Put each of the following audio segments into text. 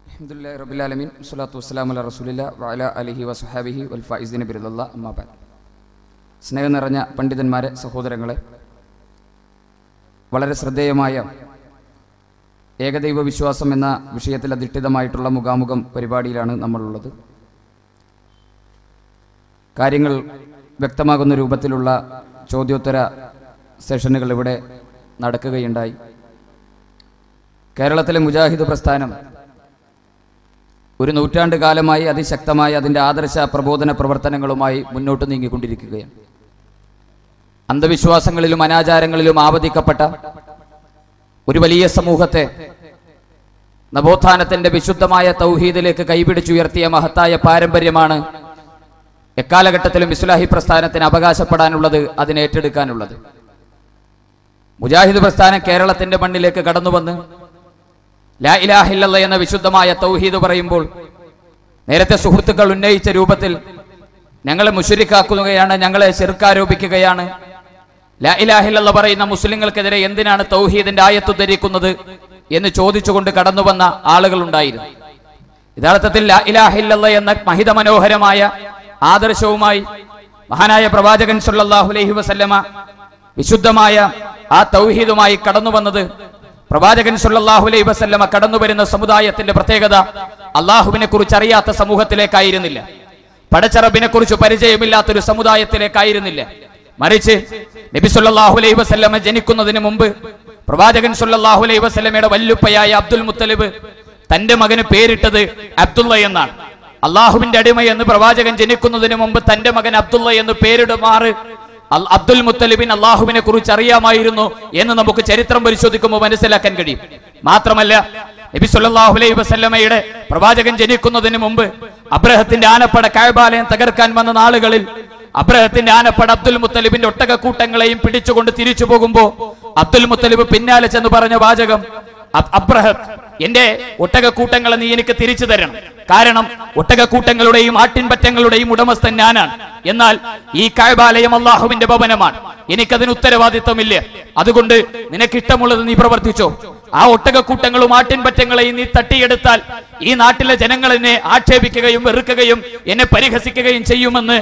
അൽഹംദുലില്ലാഹി റബ്ബിൽ ആലമീൻ വസ്സലാത്തു വസ്സലാമു അലാ റസൂലില്ലാഹി വഅലാ അലിഹി വസ്ഹബിഹി വൽ ഫായിസീന ബിറളില്ലാഹി അമ്മാ ബഅദ്. സ്നേഹം നിറഞ്ഞ പണ്ഡിതന്മാരെ, സഹോദരങ്ങളെ, വളരെ ശ്രദ്ധേയമായ ഏകദൈവ വിശ്വാസം എന്ന വിഷയത്തിൽ അധിഷ്ഠിതമായിട്ടുള്ള മുഖാമുഖം പരിപാടിയിലാണ് നമ്മളുള്ളത്. കാര്യങ്ങൾ വ്യക്തമാകുന്ന രൂപത്തിലുള്ള ചോദ്യോത്തര സെഷനുകൾ ഇവിടെ നടക്കുകയുണ്ടായി. കേരളത്തിലെ മുജാഹിദ് പ്രസ്ഥാനം ഒരു നൂറ്റാണ്ട് കാലമായി അതിശക്തമായ അതിൻ്റെ ആദർശ പ്രബോധന പ്രവർത്തനങ്ങളുമായി മുന്നോട്ട് നീങ്ങിക്കൊണ്ടിരിക്കുകയാണ്. അന്ധവിശ്വാസങ്ങളിലും അനാചാരങ്ങളിലും ആവതിക്കപ്പെട്ട ഒരു വലിയ സമൂഹത്തെ നവോത്ഥാനത്തിന്റെ വിശുദ്ധമായ തൗഹീദിലേക്ക് കൈപിടിച്ചുയർത്തിയ മഹത്തായ പാരമ്പര്യമാണ് എക്കാലഘട്ടത്തിലും ഇസ്ലാഹി പ്രസ്ഥാനത്തിന് അവകാശപ്പെടാനുള്ളത്, അതിനെ ഏറ്റെടുക്കാനുള്ളത്. മുജാഹിദ് പ്രസ്ഥാനം കേരളത്തിന്റെ മണ്ണിലേക്ക് കടന്നുവന്ന് ലാ ഇലാഹ ഇല്ലല്ലാഹ് എന്ന വിശുദ്ധമായ തൗഹീദ് പറയുമ്പോൾ നേരത്തെ സുഹൃത്തുക്കൾ ഉന്നയിച്ച രൂപത്തിൽ ഞങ്ങളെ മുശ്രിക്കാക്കുകയാണ്, ഞങ്ങളെ ശിർക്കാരോപിക്കുകയാണ്, ലാ ഇലാഹ ഇല്ലല്ലാഹ് പറയുന്ന മുസ്ലിങ്ങൾക്കെതിരെ എന്തിനാണ് തൗഹീദിന്റെ ആയത്ത് ധരിക്കുന്നത് എന്ന് ചോദിച്ചുകൊണ്ട് കടന്നുവന്ന ആളുകളുണ്ടായിരുന്നു. യഥാർത്ഥത്തിൽ ലാ ഇലാഹ ഇല്ലല്ലാഹ് എന്ന മഹിത മനോഹരമായ ആദർശവുമായി മഹാനായ പ്രവാചകൻ സല്ലല്ലാഹു അലൈഹി വസല്ലമ വിശുദ്ധമായ ആ തൗഹീദുമായി കടന്നു വന്നത് പ്രവാചകൻ സല്ലല്ലാഹു അലൈഹി വസല്ലമ കടന്നു വരുന്ന സമുദായത്തിന്റെ പ്രത്യേകത അള്ളാഹുവിനെ കുറിച്ച് അറിയാത്ത സമൂഹത്തിലേക്കായിരുന്നില്ല, പടച്ചറബിനെ കുറിച്ച് പരിചയമില്ലാത്തൊരു സമുദായത്തിലേക്കായിരുന്നില്ല. മറിച്ച് നബി സല്ലല്ലാഹു അലൈഹി വസല്ലമ ജനിക്കുന്നതിന് മുമ്പ് പ്രവാചകൻ സല്ലല്ലാഹു അലൈഹി വസല്ലമയുടെ വല്ലുപ്പയായ അബ്ദുൽ മുത്തലിബ് തന്റെ മകന് പേരിട്ടത് അബ്ദുള്ള എന്നാണ്. അള്ളാഹുവിന്റെ അടിമ എന്ന് പ്രവാചകൻ ജനിക്കുന്നതിന് മുമ്പ് തന്റെ മകൻ അബ്ദുള്ള എന്ന് പേരിടുമാറ് അബ്ദുൽ മുത്തലിബിൻ അള്ളാഹുവിനെ കുറിച്ച് അറിയാമായിരുന്നു എന്ന് നമുക്ക് ചരിത്രം പരിശോധിക്കുമ്പോൾ മനസ്സിലാക്കാൻ കഴിയും. മാത്രമല്ല, നബി സല്ലല്ലാഹു അലൈഹി വസല്ലമയുടെ പ്രവാചകൻ ജനിക്കുന്നതിന് മുമ്പ് അബ്രഹത്തിന്റെ ആനപ്പട കഅബാലയം തകർക്കാൻ വന്ന നാളുകളിൽ അബ്രഹത്തിന്റെ ആനപ്പട അബ്ദുൽ മുത്തലിബിന്റെ ഒട്ടകക്കൂട്ടങ്ങളെയും പിടിച്ചുകൊണ്ട് തിരിച്ചു പോകുമ്പോൾ അബ്ദുൽ മുത്തലിബ് പിന്നാലെ ചെന്ന് പറഞ്ഞ വാചകം, അബ്രഹം, എന്റെ ഒട്ടകക്കൂട്ടങ്ങളെ നീ എനിക്ക് തിരിച്ചു തരണം. കാരണം ഒട്ടകക്കൂട്ടങ്ങളുടെയും ആട്ടിൻപറ്റങ്ങളുടെയും ഉടമസ്ഥൻ ഞാനാണ്. എന്നാൽ ഈ കഅബാലയം അള്ളാഹുവിന്റെ ഭവനമാണ്, എനിക്കതിന് ഉത്തരവാദിത്വമില്ല. അതുകൊണ്ട് നിനക്കിഷ്ടമുള്ളത് നീ പ്രവർത്തിച്ചോ. ആ ഒട്ടകക്കൂട്ടങ്ങളും ആട്ടിൻപറ്റങ്ങളെയും നീ തട്ടിയെടുത്താൽ ഈ നാട്ടിലെ ജനങ്ങൾ എന്നെ ആക്ഷേപിക്കുകയും വെറുക്കുകയും എന്നെ പരിഹസിക്കുകയും ചെയ്യുമെന്ന്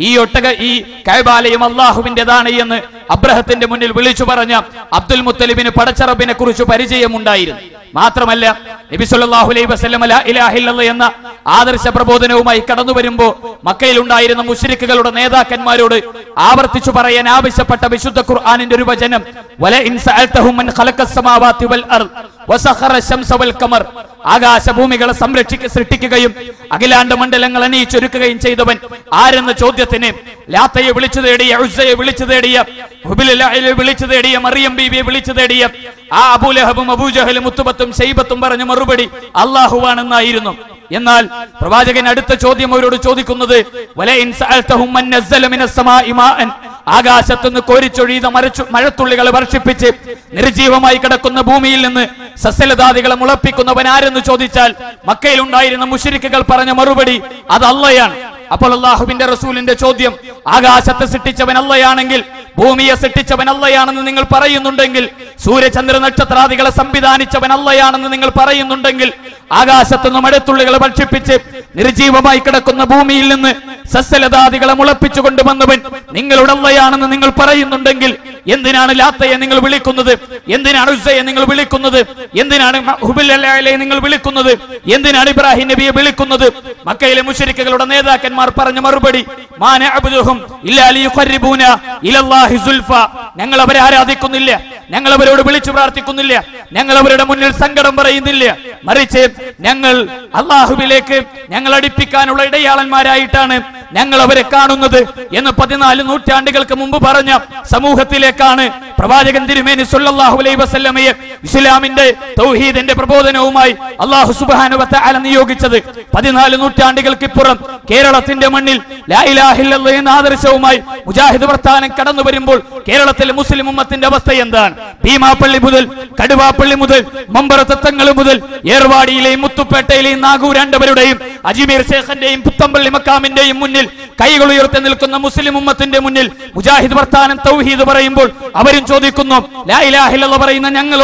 ഈ കഅബാലയം അള്ളാഹുവിന്റേതാണ് എന്ന് അബ്രഹത്തിന്റെ മുന്നിൽ വിളിച്ചു പറഞ്ഞ അബ്ദുൽ മുത്തലിബിന് പടച്ചറബിനെ കുറിച്ച് പരിചയമുണ്ടായിരുന്നു. മാത്രമല്ല, നബി സല്ലല്ലാഹു അലൈഹി വസല്ലം ലാ ഇലാഹ ഇല്ലല്ലാഹ് എന്ന ആദർശ പ്രബോധനവുമായി കടന്നു വരുമ്പോൾ മക്കയിൽ ഉണ്ടായിരുന്ന മുശ്രിക്കുകളുടെ നേതാക്കന്മാരോട് ആവർത്തിച്ചു പറയാൻ ആവശ്യപ്പെട്ട വിശുദ്ധ ഖുർആനിന്റെ ഒരു വചനം, വല ഇൻ സഅൽതഹും മൻ ഖലഖസ് സമാവാതി വൽ അർദ് വസഖറ ശംസ വൽ ഖമർ, ആകാശഭൂമികളെ സൃഷ്ടിക്കുകയും അഖിലാണ്ട മണ്ഡലങ്ങൾ അണിയിച്ചൊരുക്കുകയും ചെയ്തവൻ ആരെന്ന ചോദ്യത്തിന് ലാത്തയെ വിളിച്ചു തേടിയ, ഉസ്സയെ വിളിച്ചു തേടിയ, ഹുബിലെ വിളിച്ചു തേടിയ, മറിയം ബീബിയെ വിളിച്ചു തേടിയ ആ അബൂലഹബും അബൂജഹലും മുത്തുബത്തും ശൈബത്തും പറഞ്ഞ മറുപടി അല്ലാഹുവാണെന്നായിരുന്നു. എന്നാൽ പ്രവാചകൻ അടുത്ത ചോദ്യം അവരോട് ചോദിക്കുന്നത്, വലഇൻ സഅൽതഹും മൻ നസ്സല മിനസ് സമാഇ മാഅൻ, ആകാശത്തുനിന്ന് കോരിച്ചൊഴിയുന്ന മഴത്തുള്ളികളെ വർഷിപ്പിച്ച് നിർജീവമായി കിടക്കുന്ന ഭൂമിയിൽ നിന്ന് സസ്യലതാദികളെ മുളപ്പിക്കുന്നവൻ ആരെന്ന് ചോദിച്ചാൽ മക്കയിൽ ഉണ്ടായിരുന്ന മുശ്രിക്കുകൾ പറഞ്ഞ മറുപടി അത് അള്ളയാണ്. അപ്പോൾ അള്ളാഹുവിന്റെ റസൂലിന്റെ ചോദ്യം, ആകാശത്തെ സൃഷ്ടിച്ചവൻ അള്ളയാണെങ്കിൽ ഭൂമിയെ സൃഷ്ടിച്ചവൻ അള്ളയാണെന്ന് നിങ്ങൾ പറയുന്നുണ്ടെങ്കിൽ, സൂര്യചന്ദ്ര നക്ഷത്രാദികളെ സംവിധാനിച്ചവൻ അള്ളയാണെന്ന് നിങ്ങൾ പറയുന്നുണ്ടെങ്കിൽ, ആകാശത്തുനിന്ന് മഴത്തുള്ളികളെ ഭക്ഷിപ്പിച്ച് നിർജീവമായി കിടക്കുന്ന ഭൂമിയിൽ നിന്ന് സസ്യലതാദികളെ മുളപ്പിച്ചു കൊണ്ടുവന്നവൻ നിങ്ങളുടെ അള്ളയാണെന്ന് നിങ്ങൾ പറയുന്നുണ്ടെങ്കിൽ, എന്തിനാണ് ലാത്തയെ നിങ്ങൾ വിളിക്കുന്നത്? എന്തിനാണ് ഉസ്സയെ നിങ്ങൾ വിളിക്കുന്നത്? എന്തിനാണ് ഹുബിലെ നിങ്ങൾ വിളിക്കുന്നത്? എന്തിനാണ് ഇബ്രാഹിം നബിയെ വിളിക്കുന്നത്? മക്കയിലെ മുശ്രിക്കുകളുടെ നേതാക്കന്മാർ പറഞ്ഞ മറുപടി, മാ നഅബ്ദുഹും ഇല്ലാ ലിയുഖർരിബൂന ഇലല്ലാഹി സുൽഫ, ഞങ്ങൾ അവരെ ആരാധിക്കുന്നില്ല, ഞങ്ങൾ അവരോട് വിളിച്ചു പ്രാർത്ഥിക്കുന്നില്ല, ഞങ്ങൾ അവരുടെ മുന്നിൽ സങ്കടം പറയുന്നില്ല, മറിച്ച് ഞങ്ങൾ അള്ളാഹുവിലേക്ക് ഞങ്ങൾ അടുപ്പിക്കാനുള്ള ഇടയാളന്മാരായിട്ടാണ് ഞങ്ങൾ അവരെ കാണുന്നത് എന്ന് 14 നൂറ്റാണ്ടുകൾക്ക് മുമ്പ് പറഞ്ഞ സമൂഹത്തിലേക്കാണ് പ്രവാചകൻ തിരുമേനി സല്ലല്ലാഹു അലൈഹി വസല്ലമയെ ഇസ്ലാമിന്റെ തൗഹീദിന്റെ പ്രബോധനവുമായി അല്ലാഹു സുബ്ഹാനഹു വ തആല നിയോഗിച്ചത്. 14 നൂറ്റാണ്ടുകൾക്കിപ്പുറം കേരളത്തിന്റെ മണ്ണിൽ ലാ ഇലാഹ ഇല്ലല്ലാഹ് എന്ന ആദർശവുമായി മുജാഹിദ് പ്രസ്ഥാനം കടന്നു വരുമ്പോൾ കേരളത്തിലെ മുസ്ലിം ഉമ്മത്തിന്റെ അവസ്ഥ എന്താണ്? ഭീമാപ്പള്ളി മുതൽ കടുവാപ്പള്ളി മുതൽ മമ്പറത്തങ്ങൾ മുതൽ ഏർവാടിയിലെയും മുത്തുപേട്ടയിലെയും നാഗൂരാണ്ടവരുടെയും അജ്മീർ ശേഖന്റെയും പുത്തമ്പള്ളി മക്കാമിന്റെയും മുന്നിൽ കൈകൾ ഉയർത്തി നിൽക്കുന്ന മുസ്ലിം ഉമ്മത്തിന്റെ മുന്നിൽ മുജാഹിദ് പ്രസ്ഥാനം തൗഹീദ് പറയുമ്പോൾ അവരും ചോദിക്കുന്നു, ലാ ഇലാഹ ഇല്ലല്ലാഹ് പറയുന്ന ഞങ്ങളോട്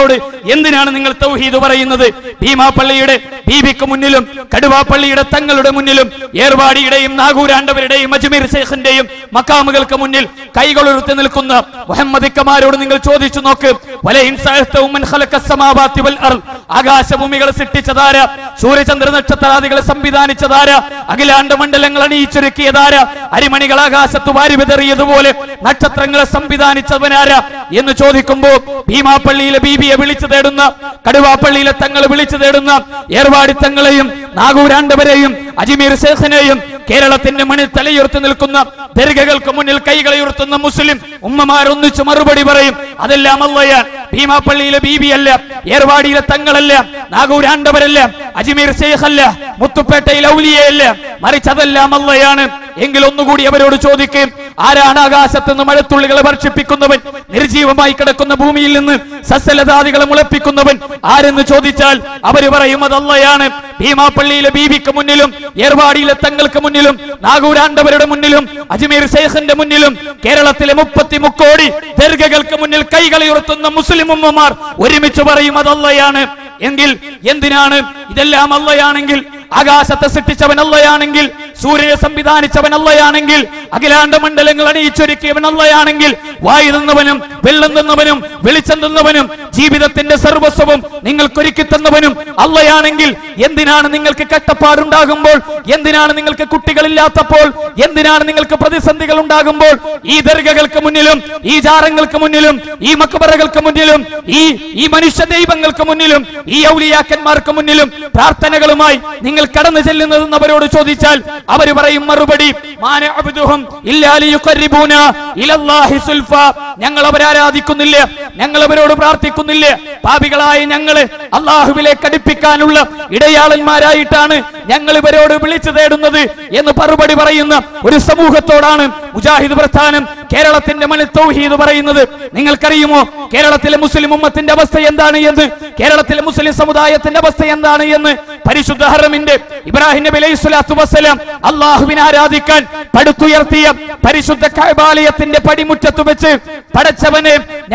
എന്തിനാണ് നിങ്ങൾ തൗഹീദ് പറയുന്നത്? ഭീമാപ്പള്ളിയുടെ ബീബിക്ക് മുന്നിലും കടുവാപ്പള്ളിയുടെ തങ്ങളുടെ മുന്നിലും ഏർവാടിയുടെയും നാഗൂരാണ്ടവരുടെയും അജ്മീർ ശൈഖിന്റെയും മക്കാമുകൾക്ക് മുന്നിൽ കൈകളുയർത്തി നിൽക്കുന്ന മുഹമ്മദിക്കമാരോട് നിങ്ങൾ ചോദിച്ചു നോക്ക്. ആകാശഭൂമികളെ സൃഷ്ടിച്ചതാര, സൂര്യചന്ദ്ര നക്ഷത്രാദികളെ സംവിധാനിച്ചതാര, അഖിലാണ്ട മണ്ഡലങ്ങൾ അണിയിച്ചൊരുക്കിയതാര, അരിമണികൾ ആകാശത്ത് വാരി വിതറിയതുപോലെ നക്ഷത്രങ്ങളെ സംവിധാനിച്ചവനാര എന്ന് ചോദിക്കുമ്പോ ഭീമാപ്പള്ളിയിലെ ബീബിയെ വിളിച്ചു തേടുന്ന, കടുവാപ്പള്ളിയിലെ തങ്ങളെ വിളിച്ചു തേടുന്ന ഏർവാടി തങ്ങളെയും നാഗൂരാണ്ടവരെയും അജ്മീർ ശൈഖിനെയും കേരളത്തിന്റെ മണ്ണിൽ തലയുയർത്തി നിൽക്കുന്ന ദർഗകൾക്ക് മുന്നിൽ കൈകളെ ഉയർത്തുന്ന മുസ്ലിം ഉമ്മമാരൊന്നിച്ച് മറുപടി പറയും, അതെല്ലാം അള്ളയാൻ. ഭീമാപ്പള്ളിയിലെ ബീബിയല്ല, ഏർവാടിയിലെ തങ്ങളല്ല, നാഗൂരാണ്ടവരല്ല, അജ്മീർ ശൈഖല്ല, മുത്തുപേട്ടയിലെ ഔലിയയല്ല, മറിച്ച് അതെല്ലാം അള്ളയാണ്. എങ്കിൽ ഒന്നുകൂടി അവരോട് ചോദിക്കും, ആരാണ് ആകാശത്ത് നിന്ന് മഴത്തുള്ളികളെ വർഷിപ്പിക്കുന്നവൻ? നിർജീവമായി കിടക്കുന്ന ഭൂമിയിൽ നിന്ന് സസ്യലതാദികളെ മുളപ്പിക്കുന്നവൻ ആരെന്ന് ചോദിച്ചാൽ അവര് പറയും അത് അള്ളയാണ്. ഭീമാപ്പള്ളിയിലെ ബീബിക്ക് മുന്നിലും ഏർവാടിയിലെ തങ്ങൾക്ക് മുന്നിലും നാഗൂരാണ്ടവരുടെ മുന്നിലും അജ്മീർ ശൈഖിന്റെ മുന്നിലും കേരളത്തിലെ 33 കോടി ദർഗകൾക്ക് മുന്നിൽ കൈകളെ ഉയർത്തുന്ന മുസ്ലിം ഉമ്മമാർ ഒരുമിച്ച് പറയും അത് അള്ളയാണ്. എങ്കിൽ എന്തിനാണ് ഇതെല്ലാം അള്ളയാണെങ്കിൽ, ആകാശത്തെ സൃഷ്ടിച്ചവൻ അള്ളയാണെങ്കിൽ, സൂര്യനെ സംവിധാനിച്ചവൻ അള്ളയാണെങ്കിൽ, അഖിലാണ്ട മണ്ഡലങ്ങൾ അണിയിച്ചൊരുക്കിയവൻ അള്ളയാണെങ്കിൽ, വായു തന്നവനും വെള്ളം തന്നവനും വെളിച്ചം തന്നവനും ജീവിതത്തിന്റെ സർവസ്വവും നിങ്ങൾക്കൊരുക്കി തന്നവനും അള്ളയാണെങ്കിൽ, എന്തിനാണ് നിങ്ങൾക്ക് കഷ്ടപ്പാടുണ്ടാകുമ്പോൾ, എന്തിനാണ് നിങ്ങൾക്ക് കുട്ടികളില്ലാത്തപ്പോൾ, എന്തിനാണ് നിങ്ങൾക്ക് പ്രതിസന്ധികൾ ഉണ്ടാകുമ്പോൾ ഈ ദർഗകൾക്ക് മുന്നിലും ഈ ജാറങ്ങൾക്ക് മുന്നിലും ഈ മക്ബറകൾക്ക് മുന്നിലും ഈ മനുഷ്യ ദൈവങ്ങൾക്ക് മുന്നിലും ഈ ഔലിയാക്കന്മാർക്ക് മുന്നിലും പ്രാർത്ഥനകളുമായി നിങ്ങൾ കടന്നു ചെല്ലുന്നതെന്ന് അവരോട് ചോദിച്ചാൽ അവർ പറയും മറുപടി, ഞങ്ങൾ അവരെ ആരാധിക്കുന്നില്ല, ഞങ്ങൾ അവരോട് പ്രാർത്ഥിക്കുന്നില്ല, പാപികളായ ഞങ്ങളെ അള്ളാഹുവിലേക്ക് അടുപ്പിക്കാനുള്ള ഇടയാളന്മാരായിട്ടാണ് ഞങ്ങൾ ഇവരോട് വിളിച്ചു തേടുന്നത് എന്ന് മറുപടി പറയുന്ന ഒരു സമൂഹത്തോടാണ് മുജാഹിദ് പ്രസ്ഥാനം കേരളത്തിന്റെ മണ്ണിൽ തൗഹീദ് പറയുന്നത്. നിങ്ങൾക്കറിയുമോ കേരളത്തിലെ മുസ്ലിം ഉമ്മത്തിന്റെ അവസ്ഥ എന്താണ് എന്ന്? കേരളത്തിലെ മുസ്ലിം സമുദായത്തിന്റെ അവസ്ഥ എന്താണ് എന്ന്? പരിശുദ്ധ ഹറമിന്റെ ഇബ്രാഹിം നബി അലൈഹി സ്വലാത്തു വസ്സലാം അള്ളാഹുവിനെ ആരാധിക്കാൻ പടുത്തുയർത്തിയ പരിശുദ്ധ കഅബാലയത്തിന്റെ പടിമുറ്റത്ത് വെച്ച് പടച്ചവനെ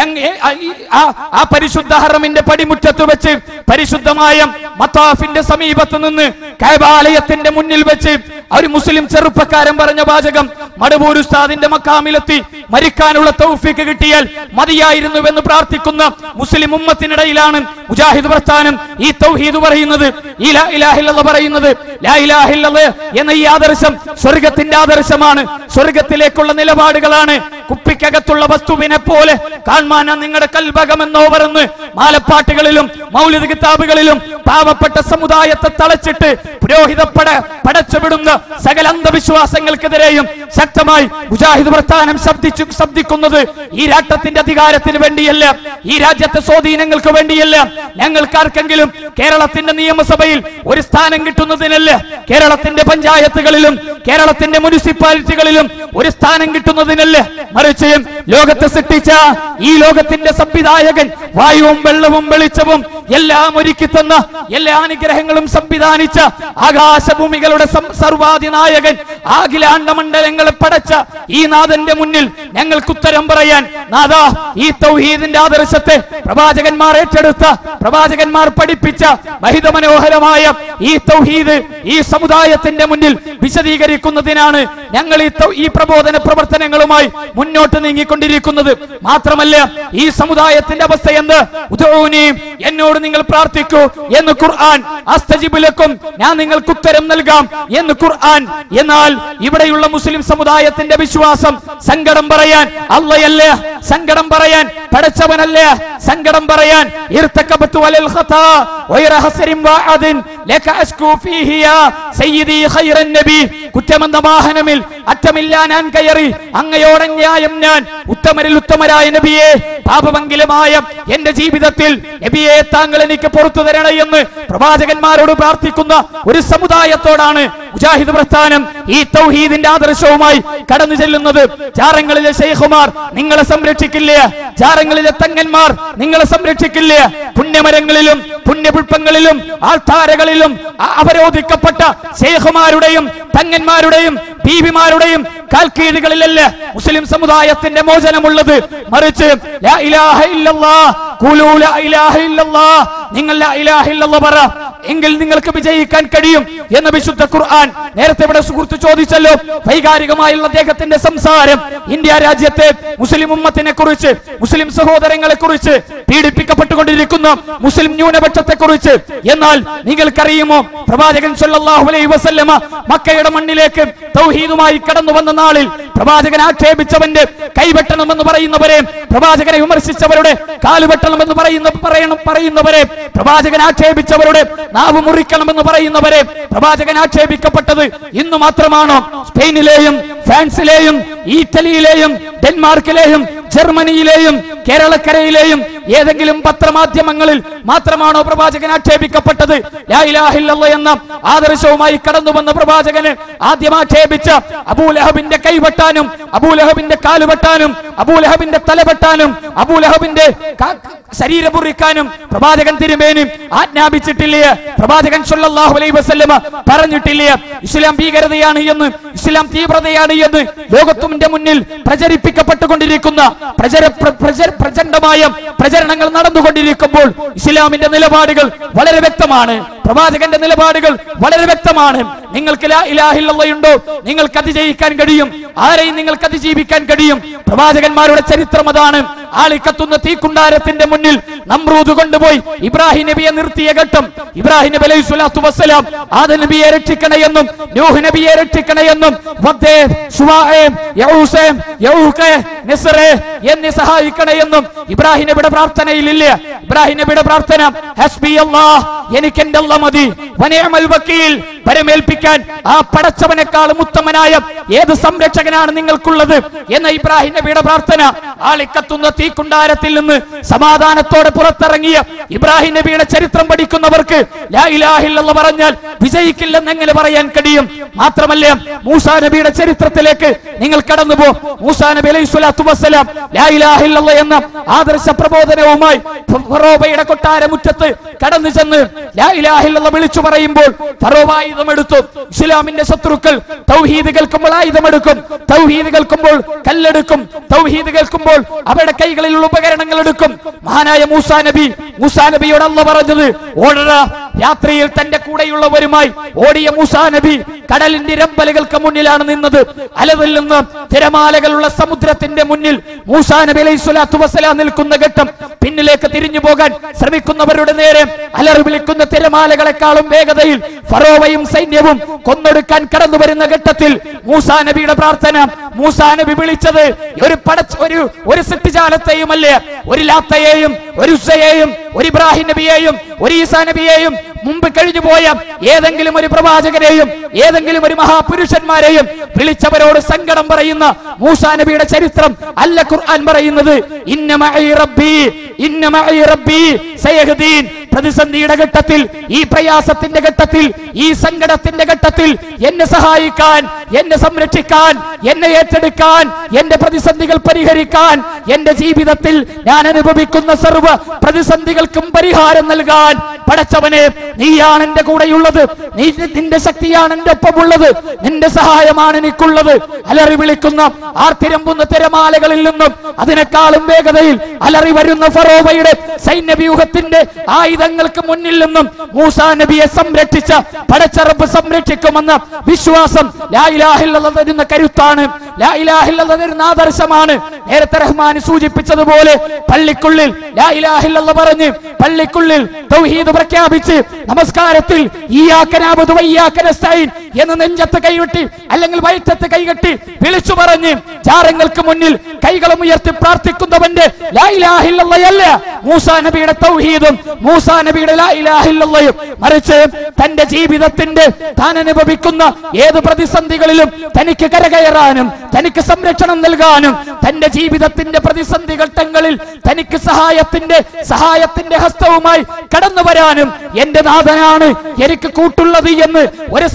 ആ പരിശുദ്ധ ഹറമിന്റെ പടിമുറ്റത്ത് വെച്ച് പരിശുദ്ധമായ മത്താഫിന്റെ സമീപത്ത് നിന്ന് കഅബാലയത്തിന്റെ മുന്നിൽ വെച്ച് ഒരു മുസ്ലിം ചെറുപ്പക്കാരൻ പറഞ്ഞ വാചകം, മടവൂർ ഉസ്താദിന്റെ മക്കാമിലെത്തി മരിക്കാനുള്ള തൗഫീഖ് കിട്ടിയാൽ മതിയായിരുന്നുവെന്ന് പ്രാർത്ഥിക്കുന്ന മുസ്ലിം ഉമ്മത്തിനിടയിലാണ് മുജാഹിദ് പ്രസ്ഥാനം ഈ തൗഹീദ് പറയുന്നത്, ഈ ലാ ഇലാഹ ഇല്ലല്ലാഹ് പറയുന്നത്. ലാ ഇലാഹ ഇല്ലല്ലാഹ് എന്ന ഈ ആദർശം സ്വർഗത്തിന്റെ ആദർശമാണ്, സ്വർഗത്തിലേക്കുള്ള നിലപാടുകളാണ്. കുപ്പിക്കകത്തുള്ള വസ്തുവിനെ പോലെ കാണാൻ നിങ്ങളുടെ കൽബകമെന്നോ പറഞ്ഞ് മാലപ്പാട്ടുകളിലും മൗലിദ് കിതാബുകളിലും പാവപ്പെട്ട സമുദായത്തെ തളച്ചിട്ട് പുരോഹിതപ്പട പടച്ചുവിടുന്ന സകല അന്ധവിശ്വാസങ്ങൾക്കെതിരെയും ശക്തമായി മുജാഹിദ് പ്രസ്ഥാനം ശബ്ദിക്കുന്നത് ഈ രാഷ്ട്രത്തിന്റെ അധികാരത്തിന് വേണ്ടിയല്ല, ഈ രാജ്യത്തെ സ്വാധീനങ്ങൾക്ക് വേണ്ടിയല്ല, ഞങ്ങൾക്കാർക്കെങ്കിലും കേരളത്തിന്റെ നിയമസഭയിൽ ഒരു സ്ഥാനം കിട്ടുന്നതിനല്ല, കേരളത്തിന്റെ പഞ്ചായത്തുകളിലും കേരളത്തിന്റെ മുനിസിപ്പാലിറ്റികളിലും ഒരു സ്ഥാനം കിട്ടുന്നതിനല്ല, മറിച്ച് ലോകത്തെ സൃഷ്ടിച്ച ഈ ലോകത്തിന്റെ സംവിധായകൻ, വായുവും വെള്ളവും വെളിച്ചവും എല്ലാം ഒരുക്കി തന്ന, എല്ലാ അനുഗ്രഹങ്ങളും സംവിധാനിച്ച ആകാശഭൂമികളുടെ സർവാധിനായകൻ, അഖിലാണ്ട മണ്ഡലങ്ങളെ പടച്ച ഈ നാഥന്റെ മുന്നിൽ ഞങ്ങൾക്ക് ഉത്തരം പറയാൻ, നാഥാ ഈ തൗഹീദിന്റെ ആദർശത്തെ പ്രവാചകന്മാർ ഏറ്റെടുത്ത, പ്രവാചകന്മാർ പഠിപ്പിച്ച മഹിതമനോഹരമായ ഈ തൗഹീദ് ഈ സമുദായത്തിന്റെ മുന്നിൽ വിശദീകരിക്കുന്നതിനാണ് ഞങ്ങൾ ഈ പ്രബോധന പ്രവർത്തനങ്ങളുമായി മുന്നോട്ട് നീങ്ങിക്കൊണ്ടിരിക്കുന്നത്. മാത്രമല്ല ഈ സമുദായത്തിന്റെ അവസ്ഥ എന്ത്? ഉദഊനി, എന്നോട് നിങ്ങൾ പ്രാർത്ഥിക്കൂ എന്ന് ഖുർആൻ, അസ്തജിബ് ലക്കും, ഞാൻ നിങ്ങൾക്ക് ഉത്തരം നൽകാം എന്ന് ഖുർആൻ. എന്നാൽ ഇവിടെയുള്ള മുസ്ലിം സമുദായത്തിന്റെ വിശ്വാസം സങ്കടം പറയാൻ അല്ലാഹയല്ല, സങ്കടം പറയാൻ പടച്ചവനല്ല, സങ്കടം പറയാൻ ഇർതകബതു വലൽ ഖതാ വൈറ ഹസരിൻ വഅദിൻ ലക അസ്കു ഫീഹി യാ സയ്യിദി ഖൈറൻ നബി, കുറ്റമെന്ന വാഹനമിൽ അറ്റമില്ല ഞാൻ കയറി അങ്ങയോട് ന്യായം ഞാൻ, ഉത്തമരിൽ ഉത്തമരായ നബിയെ പാപമംഗലമായ എന്റെ ജീവിതത്തിൽ നബിയെ താങ്കൾ എനിക്ക് പുറത്തു തരണേ എന്ന് പ്രവാചകന്മാരോട് പ്രാർത്ഥിക്കുന്ന ഒരു സമുദായത്തോടാണ് മുജാഹിദ് പ്രസ്ഥാനം ഈ തൗഹീദിന്റെ ആദർശവുമായി കടന്നു ചെല്ലുന്നത്. ജാറങ്ങളിലെ ശൈഖുമാർ നിങ്ങളെ സംരക്ഷിക്കില്ല, ജാറങ്ങളിലെ തങ്ങന്മാർ നിങ്ങളെ സംരക്ഷിക്കില്ല, പുണ്യമരങ്ങളിലും പുണ്യപുഷ്പങ്ങളിലും ആൾത്താരകളിലും അവരോധിക്കപ്പെട്ട ശൈഖുമാരുടെയും തങ്ങന്മാരുടെയും ബീവിമാരുടെയും കാൽക്കീഴുകളിലല്ല മുസ്ലിം സമുദായത്തിന്റെ മോചനമുള്ളത്, മറിച്ച് ലാ ഇലാഹ ഇല്ലല്ലാഹ് ഖൂലൂ ലാ ഇലാഹ ഇല്ലല്ലാഹ്, നിങ്ങൾ ലാ ഇലാഹ ഇല്ലല്ലാഹ് പറ, എങ്കിൽ നിങ്ങൾക്ക് വിജയിക്കാൻ കഴിയും എന്ന് വിശുദ്ധ ഖുർആൻ. നേരത്തെ ഇവിടെ സുഹൃത്ത് ചോദിച്ചല്ലോ, വൈകാരികമായുള്ള അദ്ദേഹത്തിന്റെ സംസാരം ഇന്ത്യ രാജ്യത്തെ മുസ്ലിം ഉമ്മത്തിനെ കുറിച്ച്, മുസ്ലിം സഹോദരങ്ങളെ കുറിച്ച്, പീഡിപ്പിക്കപ്പെട്ടുകൊണ്ടിരിക്കുന്ന മുസ്ലിം ന്യൂനപക്ഷത്തെ കുറിച്ച്. എന്നാൽ നിങ്ങൾക്കറിയുമോ, പ്രവാചകൻ സല്ലല്ലാഹു അലൈഹി വസല്ലമ മക്കയുടെ മണ്ണിലേക്ക് തൗഹീദുമായി കടന്നു വന്ന നാളിൽ പ്രവാചകൻ ആക്ഷേപിച്ചവന്റെ കൈവെട്ടണമെന്ന് പറയുന്നവരെ, പ്രവാചകനെ വിമർശിച്ചവരുടെ കാലുവെട്ടണമെന്ന് പറയുന്നവരെ, പ്രവാചകൻ ആക്ഷേപിച്ചവരുടെ നാവ് മുറിക്കണമെന്ന് പറയുന്നവരെ, പ്രവാചകൻ ആക്ഷേപിക്കപ്പെട്ടത് ഇന്ന് മാത്രമാണോ? സ്പെയിനിലെയും ഫ്രാൻസിലെയും ഇറ്റലിയിലെയും ഡെൻമാർക്കിലെയും ജർമ്മനിയിലെയും കേരളക്കരയിലെയും ഏതെങ്കിലും പത്രമാധ്യമങ്ങളിൽ മാത്രമാണോ പ്രവാചകൻ ആക്ഷേപിക്കപ്പെട്ടത്? ലാ ഇലാഹ ഇല്ലല്ലാഹ് എന്ന ആദർശവുമായി കടന്നു വന്ന പ്രവാചകന് ആദ്യം ആക്ഷേപിച്ച അബൂലഹബിന്റെ കൈവെട്ടാനും അബൂലഹബിന്റെ കാലുവെട്ടാനും അബൂലഹബിന്റെ തലവെട്ടാനും അബൂലഹബിന്റെ ശരീരം മുറിക്കാനും പ്രവാചകൻ തിരുമേനി ആജ്ഞാപിച്ചിട്ടില്ലേ? പ്രവാചകൻ സല്ലല്ലാഹു അലൈഹി വസല്ലമ പറഞ്ഞിട്ടില്ലേ? ഇസ്ലാം ഭീകരതയാണ് എന്ന്, ഇസ്ലാം തീവ്രതയാണ് എന്ന് ലോകത്തിന്റെ മുന്നിൽ പ്രചരിപ്പിക്കപ്പെട്ടുകൊണ്ടിരിക്കുന്ന പ്രചണ്ഡമായ പ്രചരണങ്ങൾ നടന്നുകൊണ്ടിരിക്കുമ്പോൾ ഇസ്ലാമിന്റെ നിലപാടുകൾ വളരെ വ്യക്തമാണ്, പ്രവാചകന്റെ നിലപാടുകൾ വളരെ വ്യക്തമാണ്. നിങ്ങൾക്ക് ലാ ഇലാഹ ഇല്ലല്ലാഹ് ഉണ്ടോ, നിങ്ങൾക്ക് അതിജയിക്കാൻ കഴിയും. ആരെയും നിങ്ങൾക്ക് അതിജീവിക്കാൻ കഴിയും. പ്രവാചകന്മാരുടെ ചരിത്രം അതാണ്. ആളിക്കത്തുന്ന തീക്കുണ്ടാരത്തിന്റെ മുന്നിൽ നമ്രൂദ് കൊണ്ടുപോയി ഇബ്രാഹിം നബിയെ നിർത്തിയ ഘട്ടം, ഇബ്രാഹിം നബി അലൈഹി സ്വലാത്തു വസ്സലാം ആദം നബിയെ രക്ഷിക്കണമെന്നും നൂഹ് നബിയെ രക്ഷിക്കണമെന്നും എന്നെ സഹായിക്കണമെന്നും ഇബ്രാഹിം നബിയുടെ പ്രാർത്ഥനയിലില്ല. ഇബ്രാഹിം നബിയുടെ പ്രാർത്ഥന ഹസ്ബി അല്ലാഹ്, എനിക്ക് എന്റെ അല്ലാഹ് മതി, വനിഅമൽ വക്കീൽ, പരമേൽപ്പിക്കാൻ ആ പടച്ചവനേക്കാളും ഉത്തമനായ ഏത് സംരക്ഷകനാണ് നിങ്ങൾക്കുള്ളത് എന്ന ഇബ്രാഹിം നബിയുടെ പ്രാർത്ഥന. ആളിക്കത്തുന്ന തീക്കുണ്ടാരത്തിൽ നിന്ന് സമാധാനത്തോടെ പുറത്തിറങ്ങിയ ഇബ്രാഹിം നബിയുടെ ചരിത്രം പഠിക്കുന്നവർക്ക് ലാ ഇലാഹ ഇല്ലല്ലാഹ് പറഞ്ഞാൽ വിജയിക്കില്ലെന്ന് എങ്ങനെ പറയാൻ കഴിയും? മാത്രമല്ല, മൂസാ നബിയുടെ ചരിത്രത്തിലേക്ക് നിങ്ങൾ കടന്നുപോ. മൂസാ നബി അലൈഹി സ്വലാത്തു വസ്സലാം ലാ ഇലാഹ ഇല്ലല്ലാഹ് എന്ന ആദർശ പ്രബോധനവുമായി ഫറോവയുടെ കൊട്ടാരമുറ്റത്ത് കടന്നു ചെന്ന് ലാ ഇലാഹ ഇല്ലല്ലാഹ് വിളിച്ചു പറയുമ്പോൾ ഫറോവ ആയുധമെടുത്തു. ഇസ്ലാമിന്റെ ശത്രുക്കൾ തൗഹീദ് കേൾക്കുമ്പോൾ ആയുധമെടുക്കും, തൗഹീദ് കേൾക്കുമ്പോൾ കല്ലെടുക്കും, തൗഹീദ് കേൾക്കുമ്പോൾ അവരുടെ കൈകളിലുള്ള ഉപകരണങ്ങൾ എടുക്കും. മഹാനായ മൂസാ നബിയോട് അല്ലാഹ് പറഞ്ഞത് ഓടടാ. രാത്രിയിൽ തന്റെ കൂടെയുള്ളവരുമായി ഓടിയ മൂസാ നബി കടലിന്റെ രമ്പലുകൾക്ക് മുന്നിലാണ് നിന്നത്. അലതല്ലുന്ന തിരമാലകളുള്ള സമുദ്രത്തിന്റെ മുന്നിൽ മൂസാ നബി അലൈഹി സ്വലാത്തു വസ്സലാം നിൽക്കുന്ന ഘട്ടം. പിന്നിലേക്ക് തിരിഞ്ഞു പോകാൻ ശ്രമിക്കുന്നവരുടെ നേരെ അലറി വിളിക്കുന്ന തിരമാലകളെക്കാളും വേഗതയിൽ ഫറോവയും സൈന്യവും കൊന്നൊടുക്കാൻ കടന്നു വരുന്ന ഘട്ടത്തിൽ മൂസാ നബിയുടെ പ്രാർത്ഥന, മൂസാ നബി വിളിച്ചത് ഒരു സൃഷ്ടിജാലത്തെയുമല്ല, ഒരു ലാത്തയെയും ഒരു ഉസ്സയെയും ഒരു ഇബ്രാഹിം നബിയെയും ഒരു ഈസാ നബിയെയും മുമ്പ് കഴിഞ്ഞു പോയ ഏതെങ്കിലും ഒരു പ്രവാചകരെയും ഏതെങ്കിലും ഒരു മഹാപുരുഷന്മാരെയും വിളിച്ചവരോട് സങ്കടം പറയുന്ന മൂസാ നബിയുടെ ചരിത്രം അല്ല ഖുർആൻ പറയുന്നത്. ഇന്ന മഅി റബ്ബി സയഹ്ദീൻ. പ്രതിസന്ധിയുടെ ഘട്ടത്തിൽ, ഈ പ്രയാസത്തിന്റെ ഘട്ടത്തിൽ, ഈ സങ്കടത്തിന്റെ ഘട്ടത്തിൽ എന്നെ സഹായിക്കാൻ, എന്നെ സംരക്ഷിക്കാൻ, എന്നെ ഏറ്റെടുക്കാൻ, എന്റെ പ്രതിസന്ധികൾ പരിഹരിക്കാൻ, എന്റെ ജീവിതത്തിൽ ഞാൻ അനുഭവിക്കുന്ന സർവ്വ പ്രതിസന്ധികൾക്കും പരിഹാരം നൽകാൻ പടച്ചവനെ നീയാണ് എന്റെ കൂടെയുള്ളത്, നിന്റെ ശക്തിയാണ് എന്റെ ഒപ്പമുള്ളത്, നിന്റെ സഹായമാണ് എനിക്കുള്ളത്. അലറി വിളിക്കുന്ന ആർത്തിരമ്പുന്ന തിരമാലകളിൽ നിന്നും അതിനേക്കാളും വേഗതയിൽ അലറി വരുന്ന ഫറോവയുടെ സൈന്യവ്യൂഹത്തിന്റെ ആയുധങ്ങൾക്ക് മുന്നിൽ നിന്നും മൂസാ നബിയെ സംരക്ഷിച്ച പടച്ചറബ് സംരക്ഷിക്കുമെന്ന വിശ്വാസം ലാ ഇലാഹ ഇല്ലല്ലാഹ് തരുന്ന കരുത്താണ്, ലാ ഇലാഹ ഇല്ലല്ലാഹ് തരുന്ന ആദർശമാണ്. നേരത്തെ റഹ്മാൻ സൂചിപ്പിച്ചതുപോലെ പള്ളിക്കുള്ളിൽ ലാ ഇലാഹ ഇല്ലല്ലാഹ് പറഞ്ഞ് പള്ളിക്കുള്ളിൽ തൗഹീദ് പ്രഖ്യാപിച്ച് നമസ്കാരത്തിൽ ഇയ്യാക നഅ്ബുദു വഇയ്യാക നസ്തഈൻ എന്ന് നെഞ്ചത്ത് കൈകെട്ടി അല്ലെങ്കിൽ വയറ്റത്ത് കൈകെട്ടി വിളിച്ചു പറഞ്ഞ് ജാരങ്ങൾക്ക് മുന്നിൽ കൈകളും ഉയർത്തി പ്രാർത്ഥിക്കുന്നവന്റെ ലാ ഇലാഹ ഇല്ലല്ലാഹ് അല്ല മൂസാ നബിയുടെ തൗഹീദും മൂസാ നബിയുടെ ലാ ഇലാഹ ഇല്ലല്ലാഹും. മറിച്ച് തന്റെ ജീവിതത്തിന്റെ താൻ അനുഭവിക്കുന്ന ഏത് പ്രതിസന്ധികളിലും തനിക്ക് കരകയറാനും തനിക്ക് സംരക്ഷണം നൽകാനും തന്റെ ജീവിതത്തിന്റെ പ്രതിസന്ധി ഘട്ടങ്ങളിൽ തനിക്ക് സഹായത്തിന്റെ ഹസ്തവുമായി കടന്നു വരാനും എന്റെ നാഥനാണ് എനിക്ക് കൂട്ടുള്ളത് എന്ന് ഒരു സിട്ടിയും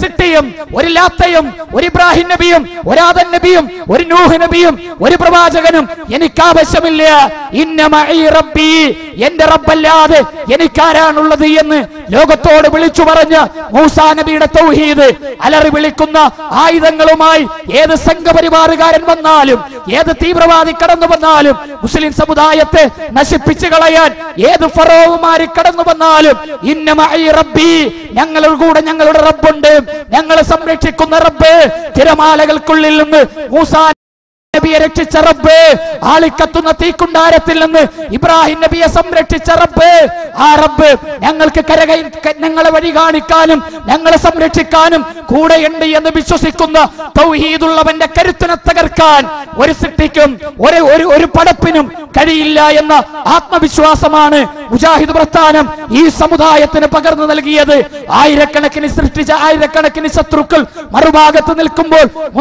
ഒരു ലാത്തയും ഒരു ഇബ്രാഹിം നബിയും ഒരു ആദം നബിയും ഒരു നൂഹ് നബിയും ഒരു പ്രവാചകനും എനിക്ക് ആവശ്യമില്ല. ഇന്ന മഈ റബ്ബി, എന്റെ റബ്ബല്ലാതെ എനിക്കാരാണുള്ളത് എന്ന് ലോകത്തോട് വിളിച്ചു പറഞ്ഞ മൂസാ നബിയുടെ തൗഹീദ് അലറി വിളിക്കുന്ന ആയുധങ്ങളുമായി ഏത് സംഘപരിവാറുകാരൻ വന്നാലും ഏത് തീവ്രവാദി കടന്നു വന്നാലും മുസ്ലിം സമുദായത്തെ നശിപ്പിച്ചു കളയാൻ ഏത് ഫറോവുമാര് കടന്നു വന്നാലും ഇന്ന മഈ റബ്ബി, ഞങ്ങളുടെ കൂടെ ഞങ്ങളുടെ റബ്ബുണ്ട്, ഞങ്ങളെ സംരക്ഷിക്കുന്ന റബ്ബ്, തിരമാലകൾക്കുള്ളിൽ നിന്ന് മൂസാ നബിയെ രക്ഷിച്ച റബ്ബ്, ആളിക്കത്തുന്ന തീക്കുണ്ടാരത്തിൽ നിന്ന് ഇബ്രാഹിം നബിയെ സംരക്ഷിച്ച റബ്ബ്, ആ റബ്ബ് ഞങ്ങൾക്ക് ഞങ്ങളെ വഴി കാണിക്കാനും ഞങ്ങളെ സംരക്ഷിക്കാനും കൂടെയുണ്ട് എന്ന് വിശ്വസിക്കുന്ന തൗഹീദുള്ളവന്റെ കരുത്തിനെ തകർക്കാൻ ഒരു സൃഷ്ടിക്കും ഒരു പടപ്പിനും കഴിയില്ല എന്ന ആത്മവിശ്വാസമാണ് മുജാഹിദ് പ്രസ്ഥാനം ഈ സമുദായത്തിന് പകർന്നു നൽകിയത്. ആയിരക്കണക്കിന് സൃഷ്ടിച്ച ആയിരക്കണക്കിന് ശത്രുക്കൾ മറുഭാഗത്ത് നിൽക്കുമ്പോൾ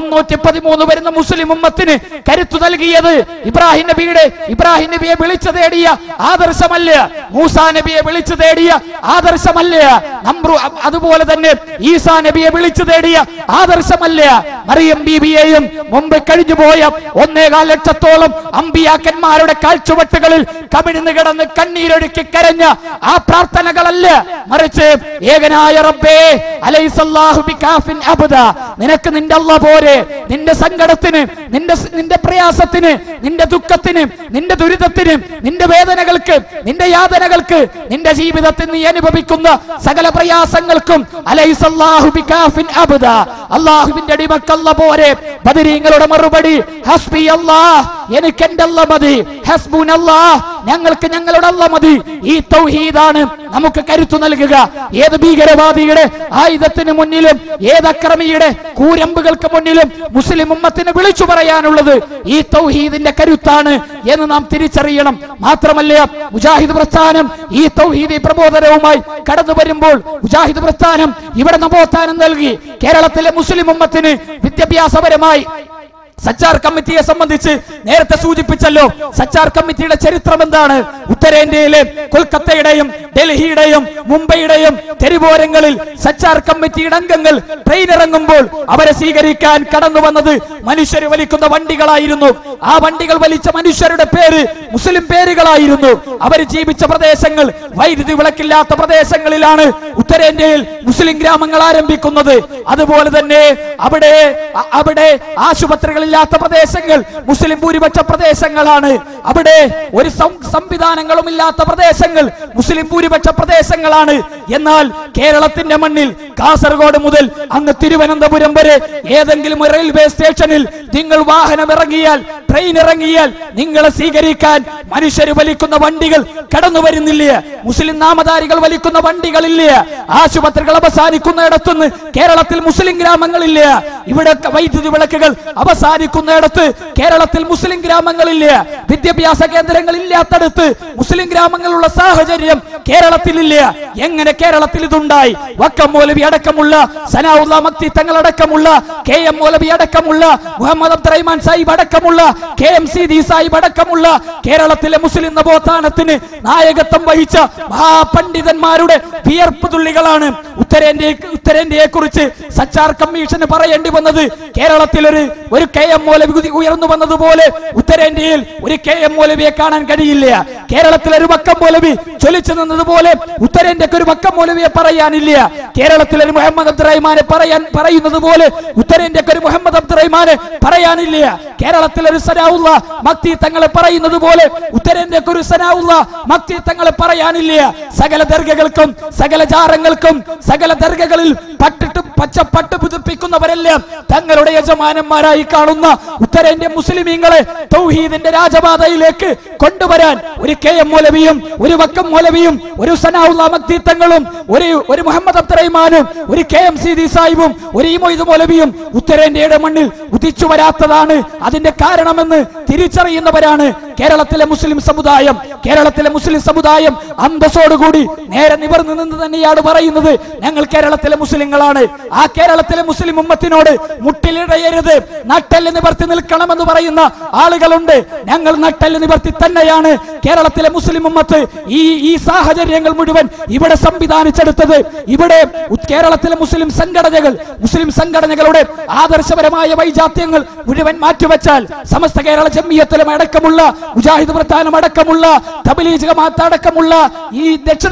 313 വരുന്ന മുസ്ലിം ഉമ്മത്തിന് കരുത്തു നൽകിയത് ഇബ്രാഹിം നബിയെ വിളിച്ചു തേടിയ ആദർശമല്ല, മൂസാ നബിയെ വിളിച്ചു തേടിയ ആദർശമല്ല, അതുപോലെ തന്നെ ഈസാ നബിയെ വിളിച്ചു തേടിയ ആദർശമല്ല, മറിയം ബീബിയെയും മുമ്പ് കഴിഞ്ഞുപോയ 1.25 ലക്ഷത്തോളം അമ്പിയാക്കന്മാരുടെ കാൽച്ചുവട്ടുകളിൽ കമിഴ്ന്നു കിടന്ന് കണ്ണീരൊഴുക്കി കരഞ്ഞ ആ പ്രാർത്ഥനകളല്ല, മറിച്ച് ഏകനായ റബ്ബേ അലൈസല്ലാഹു ബികാഫിൻ അബ്ദ, നിനക്ക് നിന്റെ അല്ലാഹ് പോരെ, നിന്റെ സങ്കടത്തിന്, നിന്റെ പ്രയാസത്തിന്, നിന്റെ ദുഃഖത്തിന്, നിന്റെ ദുരിതത്തിന്, നിന്റെ വേദനകൾക്ക്, നിന്റെ യാതനകൾക്ക്, നിന്റെ ജീവിതത്തിൽ നീ അനുഭവിക്കുന്ന സകല പ്രയാസങ്ങൾക്കും അലൈസല്ലാഹു ബികാഫിൻ അബ്ദ, അല്ലാഹുവിന്റെ അടിമക്ക് അല്ലാഹ് പോരെ. ബദരീങ്ങളുടെ മറുപടി ഹസ്ബി അല്ലാഹ്, എനിക്ക് എന്റെ അല്ലാഹ് മതി, ഹസ്ബുനല്ലാഹ്, ഞങ്ങൾക്ക് ഞങ്ങളുടെ അല്ലാഹ് മതി. ഈ തൗഹീദാണ് നമുക്ക് കരുത്തു നൽകുക. ഏത് ഭീകരവാദിയുടെ ആയുധത്തിന് മുന്നിലും ഏത് അക്രമിയുടെ കൂരമ്പുകൾക്ക് മുന്നിലും മുസ്ലിം ഉമ്മത്തിന് വിളിച്ചു പറയാനുള്ളത് ഈ തൗഹീദിന്റെ കരുത്താണ് എന്ന് നാം തിരിച്ചറിയണം. മാത്രമല്ല, മുജാഹിദ് പ്രസ്ഥാനം ഈ തൗഹീദി പ്രബോധനവുമായി കടന്നു വരുമ്പോൾ മുജാഹിദ് പ്രസ്ഥാനം ഇവിടെ നവോത്ഥാനം നൽകി. കേരളത്തിലെ മുസ്ലിം ഉമ്മത്തിന് വിദ്യാഭ്യാസപരമായി സച്ചാർ കമ്മിറ്റിയെ സംബന്ധിച്ച് നേരത്തെ സൂചിപ്പിച്ചല്ലോ. സച്ചാർ കമ്മിറ്റിയുടെ ചരിത്രം എന്താണ്? ഉത്തരേന്ത്യയിലെ കൊൽക്കത്തയുടെയും ഡൽഹിയുടെയും മുംബൈയുടെയും തെരുവോരങ്ങളിൽ സച്ചാർ കമ്മിറ്റിയുടെ അംഗങ്ങൾ ട്രെയിൻ ഇറങ്ങുമ്പോൾ അവരെ സ്വീകരിക്കാൻ കടന്നു വന്നത് മനുഷ്യർ വലിക്കുന്ന വണ്ടികളായിരുന്നു. ആ വണ്ടികൾ വലിച്ച മനുഷ്യരുടെ പേര് മുസ്ലിം പേരുകളായിരുന്നു. അവർ ജീവിച്ച പ്രദേശങ്ങൾ വൈദ്യുതി വിളക്കില്ലാത്ത പ്രദേശങ്ങളിലാണ് ഉത്തരേന്ത്യയിൽ മുസ്ലിം ഗ്രാമങ്ങൾ ആരംഭിക്കുന്നത്. അതുപോലെ തന്നെ അവിടെ ആശുപത്രികളില്ലാത്ത പ്രദേശങ്ങൾ മുസ്ലിം ഭൂരിപക്ഷ പ്രദേശങ്ങളാണ്. അവിടെ ഒരു സംവിധാനങ്ങളും ഇല്ലാത്ത പ്രദേശങ്ങൾ മുസ്ലിം ഭൂരിപക്ഷ പ്രദേശങ്ങളാണ്. എന്നാൽ കേരളത്തിന്റെ മണ്ണിൽ കാസർഗോഡ് മുതൽ അങ്ങ് തിരുവനന്തപുരം വരെ ഏതെങ്കിലും ഒരു റെയിൽവേ സ്റ്റേഷനിൽ നിങ്ങൾ വാഹനം ഇറങ്ങിയാൽ, ട്രെയിൻ ഇറങ്ങിയാൽ നിങ്ങളെ സ്വീകരിക്കാൻ മനുഷ്യർ വലിക്കുന്ന വണ്ടികൾ കടന്നു വരുന്നില്ല. മുസ്ലിം നാമധാരികൾ വലിക്കുന്ന വണ്ടികളില്ല. ആശുപത്രികൾ അവസാനിക്കുന്നിടത്തുനിന്ന് കേരളത്തിൽ മുസ്ലിം ഗ്രാമങ്ങളില്ല. ഇവിടെ വൈദ്യുതി വിളക്കുകൾ അവസാനിക്കുന്നിടത്ത് കേരളത്തിൽ മുസ്ലിം ഗ്രാമങ്ങളില്ല. വിദ്യാഭ്യാസ കേന്ദ്രങ്ങൾ ഇല്ലാത്തടത്ത് മുസ്ലിം ഗ്രാമങ്ങളുള്ള സാഹചര്യം കേരളത്തിലില്ല. എങ്ങനെ കേരളത്തിൽ ഇതുണ്ടായി? വക്കം മൗലവി അടക്കമുള്ള, സനാഉല്ലാ മക്തി തങ്ങൾ അടക്കമുള്ള, KM മൗലവി അടക്കമുള്ള, മുഹമ്മദ് അബ്ദുറഹ്മാൻ സാഹിബ് അടക്കമുള്ള, KMCD സാഹിബ് അടക്കമുള്ള കേരളത്തിലെ മുസ്ലിം നവോത്ഥാനത്തിന് നായകത്വം വഹിച്ച മഹാപണ്ഡിതന്മാരുടെ വിയർപ്പ് തുള്ളികളാണ്. ഉത്തരേന്ത്യയെ കുറിച്ച് സച്ചാർ കമ്മീഷന് പറയേണ്ടി വന്നത് കേരളത്തിൽ ഒരു KM മൗലവി ഉയർന്നു വന്നതുപോലെ ഉത്തരേന്ത്യയിൽ ഒരു KM മൗലവിയെ കാണാൻ കഴിയില്ല. കേരളത്തിൽ ഒരു വക്കം മൗലവി ചൊലിച്ചു നിന്നതുപോലെ ഉത്തരേന്ത്യക്ക് ഒരു വക്കം മൗലവിയെ പറയാനില്ല. കേരളത്തിൽ ഒരു മുഹമ്മദ് അബ്ദുറഹ്മാനെ പറയുന്നത് പോലെ ഉത്തരേന്ത്യക്ക് ഒരു മുഹമ്മദ് അബ്ദുറഹ്മാനെ പറയാനില്ല. കേരളത്തിൽ ഒരു സനാഉല്ലാ മക്തി തങ്ങളെ പറയുന്നത് പോലെ ഉത്തരേന്ത്യക്ക് ഒരു സനാഉല്ലാ മക്തി തങ്ങളെ പറയാനില്ല. സകല ദർഗകൾക്കും സകല ജാറങ്ങൾക്കും സകല ദർഗകളിൽ പച്ചപ്പട്ട് പുതുപ്പിക്കുന്നവരെല്ലാം തങ്ങളുടെ യജമാനന്മാരായി കാണുന്ന ഉത്തരേന്ത്യൻ മുസ്ലിമീങ്ങളെ തൗഹീദിന്റെ രാജപാതയിലേക്ക് കൊണ്ടുവരാൻ ഒരു KM മൗലവിയും ഒരു വക്കം മൗലവിയും ഒരു സനാഉല്ലാ മക്തി തങ്ങളും ഒരു മുഹമ്മദ് അബ്ദുറഹ്മാനും ഒരു KMCD സാഹിബും ഒരു മൊയ്ത് മൗലവിയും ഉത്തരേന്ത്യയുടെ മണ്ണിൽ ഉദിച്ചു വരാത്തതാണ് അതിന്റെ കാരണമെന്ന് തിരിച്ചറിയുന്നവരാണ് കേരളത്തിലെ മുസ്ലിം സമുദായം. കേരളത്തിലെ മുസ്ലിം സമുദായം അന്തസ്സോടുകൂടി നേരെ നിവർന്നു നിന്ന് തന്നെയാണ് പറയുന്നത് ഞങ്ങൾ കേരളത്തിലെ മുസ്ലിങ്ങളാണ്. ആ കേരളത്തിലെ മുസ്ലിം ഉമ്മത്തിനോട് മുട്ടിലിടയരുത്, നട്ടെല്ല് നിവർത്തി നിൽക്കണമെന്ന് പറയുന്ന ആളുകളുണ്ട്. ഞങ്ങൾ നട്ടെല്ല് നിവർത്തി തന്നെയാണ് കേരളത്തിലെ മുസ്ലിം ഉമ്മത്ത് ഈ സാഹചര്യങ്ങൾ മുഴുവൻ ഇവിടെ സംവിധാനിച്ചെടുത്തത്. ഇവിടെ കേരളത്തിലെ മുസ്ലിം സംഘടനകളുടെ ആദർശപരമായ വൈജാത്യങ്ങൾ മുഴുവൻ മാറ്റിവെച്ചാൽ സമസ്ത കേരള ജംഇയ്യത്തുലമ അടക്കമുള്ള മുജാഹിദ് പ്രസ്ഥാനം അടക്കമുള്ള തബ്ലീഗ് ജമാഅത്ത് അടക്കമുള്ള ഈ ദക്ഷിണ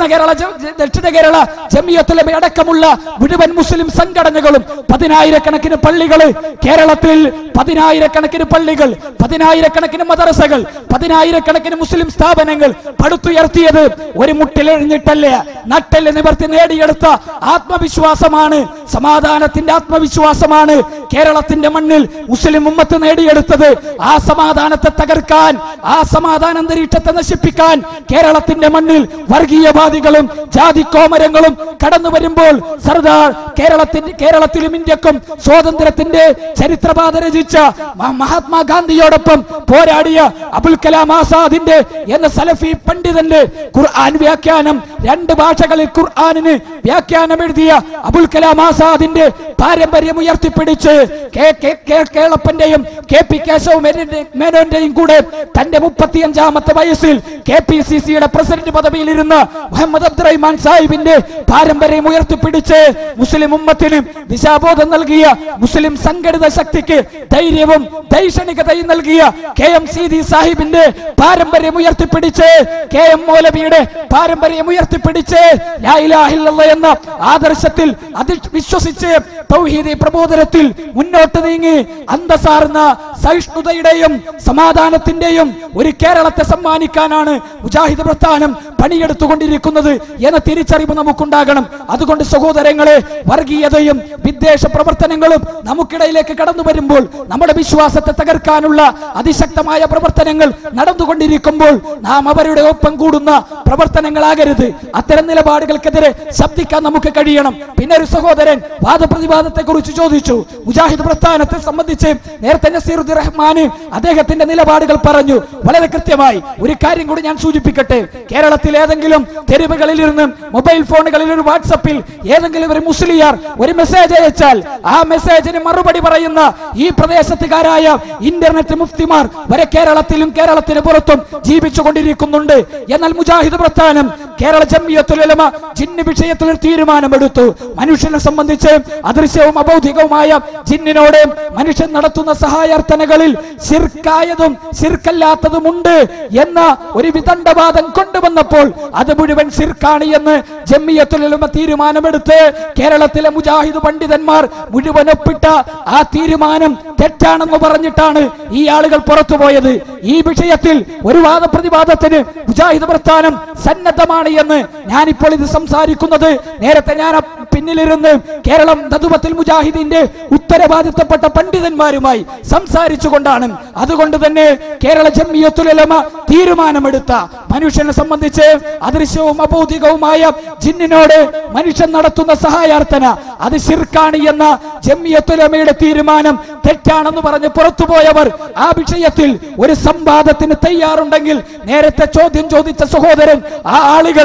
കേരള ജംഇയ്യത്തുലമ അടക്കമുള്ള മുഴുവൻ മുസ്ലിം സംഘടനകളും പതിനായിരക്കണക്കിന് പള്ളികൾ കേരളത്തിൽ, പതിനായിരക്കണക്കിന് പള്ളികൾ, പതിനായിരക്കണക്കിന് മദ്രസകൾ, പതിനായിരക്കണക്കിന് മുസ്ലിം സ്ഥാപനങ്ങൾ പടുത്തുയർത്തിയത് ഒരു മുട്ടിലെഴിഞ്ഞിട്ടല്ല, നട്ടെല്ല് നിവർത്തി നേടിയെടുത്ത ആത്മവിശ്വാസമാണ്, സമാധാനത്തിന്റെ ആത്മവിശ്വാസമാണ് കേരളത്തിന്റെ മണ്ണിൽ മുസ്ലിം ഉമ്മത്ത് നേടിയെടുത്തത്. ആ സമാധാനത്തെ തകർക്കാൻ, ആ സമാധാന അന്തരീക്ഷത്തെ നശിപ്പിക്കാൻ കേരളത്തിന്റെ മണ്ണിൽ വർഗീയവാദികളും ജാതിക്കോമരങ്ങളും കടന്നു വരുമ്പോൾ സർദാർ കേരളത്തിലും ഇന്ത്യക്കും സ്വാതന്ത്ര്യത്തിന്റെ ചരിത്രപാത രചിച്ച മഹാത്മാഗാന്ധിയോടൊപ്പം പോരാടിയ അബുൽ കലാം ആസാദിന്റെ എന്ന സലഫി പണ്ഡിതന്റെ ഖുർആൻ വ്യാഖ്യാനം, 2 ഭാഷകളിൽ ഖുർആനിന് വ്യാഖ്യാനം എഴുതിയ അബുൽ കലാം ആസാദിന്റെ പാരമ്പര്യം ഉയർത്തിപ്പിടിച്ച് കേളപ്പന്റെയും KP കേശവ മേനോന്റെയും കൂടെ തന്റെ 35ാമത്തെ വയസ്സിൽ KPCCയുടെ പ്രസിഡന്റ് പദവിയിലിരുന്ന മുഹമ്മദ് അബ്ദുറഹ്മാൻ സാഹിബിന്റെ പാരമ്പര്യം ഉയർത്തിപ്പിടിച്ച് മുസ്ലിം ഉമ്മത്തിന് ദിശാബോധം നൽകിയ, മുസ്ലിം സംഘടിത ശക്തിക്ക് ധൈര്യവും ദൈക്ഷണികതയും നൽകിയ KM സീതി സാഹിബിന്റെ പാരമ്പര്യം ഉയർത്തിപ്പിടിച്ച്, KM മൗലവിയുടെ പാരമ്പര്യം ഉയർത്തിപ്പിടിച്ച് ലാ ഇലാഹ ഇല്ലല്ലാഹ് എന്ന ആദർശത്തിൽ വിശ്വസിച്ച് തൗഹീദി പ്രബോധനത്തിൽ മുന്നോട്ട് നീങ്ങി അന്തസാർന്ന സഹിഷ്ണുതയുടെയും സമാധാനത്തിന്റെയും ഒരു കേരളത്തെ സമ്മാനിക്കാനാണ് മുജാഹിദ് പ്രസ്ഥാനം പണിയെടുത്തുകൊണ്ടിരിക്കുന്നത് എന്ന തിരിച്ചറിവ് നമുക്കുണ്ടാകണം. അതുകൊണ്ട് സഹോദരങ്ങളെ, വർഗീയതയും വിദ്വേഷ പ്രവർത്തനങ്ങളും നമുക്കിടയിലേക്ക് കടന്നു വരുമ്പോൾ, നമ്മുടെ വിശ്വാസത്തെ തകർക്കാനുള്ള അതിശക്തമായ പ്രവർത്തനങ്ങൾ നടന്നുകൊണ്ടിരിക്കുമ്പോൾ നാം അവരുടെ ഒപ്പം കൂടുന്ന പ്രവർത്തനങ്ങളാകരുത്. അത്തരം നിലപാടുകൾക്കെതിരെ ശബ്ദിക്കാൻ നമുക്ക് കഴിയണം. പിന്നെ ഒരു സഹോദരൻ വാദപ്രതിവാദത്തെ കുറിച്ച് ചോദിച്ചു. മുജാഹിദ് പ്രസ്ഥാനത്തെ സംബന്ധിച്ച് നേരത്തെ നസീറുദ്ദീൻ റഹ്മാൻ അദ്ദേഹത്തിന്റെ നിലപാടുകൾ പറഞ്ഞു. വളരെ കൃത്യമായി ഒരു കാര്യം കൂടി ഞാൻ സൂചിപ്പിക്കട്ടെ. കേരളത്തിൽ ഏതെങ്കിലും തെരുവുകളിൽ ഇരുന്ന് മൊബൈൽ ഫോണുകളിൽ ഒരു വാട്സപ്പിൽ ഏതെങ്കിലും ഒരു മുസ്ലിയാർ ഒരു മെസ്സേജ് അയച്ചാൽ ആ മെസ്സേജിന് മറുപടി പറയുന്ന ഈ പ്രദേശത്തുകാരായ ഇന്റർനെറ്റ് മുഫ്തിമാർ വരെ കേരളത്തിലും കേരളത്തിന് പുറത്തും ജീവിച്ചുകൊണ്ടിരിക്കുന്നുണ്ട്. എന്നാൽ മുജാഹിദ് പ്രസ്ഥാനം കേരള ജംഇയ്യത്തുൽ ഉലമ ജിന്ന് വിഷയത്തിൽ ഒരു തീരുമാനമെടുത്തു. മനുഷ്യനെ സംബന്ധിച്ച് അദൃശ്യവും അബൗദ്ധികവുമായ ജിന്നിനോട് മനുഷ്യൻ നടത്തുന്ന സഹായാർത്ഥനകളിൽ ശിർക്കായതും ശിർക്കല്ലാത്തതുമുണ്ട് എന്ന ഒരു വിദണ്ഡവാദം കൊണ്ടുവന്നപ്പോൾ അത് മുഴുവൻ ശിർക്കാണ് എന്ന് ജംഇയ്യത്തുൽ ഉലമ തീരുമാനമെടുത്ത് കേരളത്തിലെ മുജാഹിദ് പണ്ഡിതന്മാർ മുഴുവൻ ഒപ്പിട്ട ആ തീരുമാനം തെറ്റാണെന്ന് പറഞ്ഞിട്ടാണ് ഈ ആളുകൾ പുറത്തുപോയത്. ഈ വിഷയത്തിൽ ഒരു വാദപ്രതിവാദത്തിന് മുജാഹിദ് പ്രസ്ഥാനം സന്നദ്ധമാണ് എന്ന് ഞാനിപ്പോൾ ഇത് സംസാരിക്കുന്നത് നേരത്തെ ഞാൻ പിന്നിലിരുന്ന് കേരളം നദുവത്തുൽ മുജാഹിദിന്റെ ഉത്തരവാദിത്തപ്പെട്ട പണ്ഡിതന്മാരുമായി സംസാരിച്ചുകൊണ്ടാണ്. അതുകൊണ്ട് തന്നെ കേരള ജംഇയ്യത്തുൽ ഉലമ തീരുമാനമെടുത്ത മനുഷ്യനെ സംബന്ധിച്ച് അദൃശ്യവും അബൗദ്ധികവുമായ ജിന്നിനോട് മനുഷ്യൻ നടത്തുന്ന സഹായാർത്ഥന അത് ശിർക്കാണ് എന്ന ജംഇയ്യത്തുൽ ഉലമയുടെ തീരുമാനം തെറ്റാണെന്ന് പറഞ്ഞ് പുറത്തുപോയവർ ആ വിഷയത്തിൽ ഒരു സംവാദത്തിന് തയ്യാറുണ്ടെങ്കിൽ, നേരത്തെ ചോദ്യം ചോദിച്ച സഹോദരൻ ആ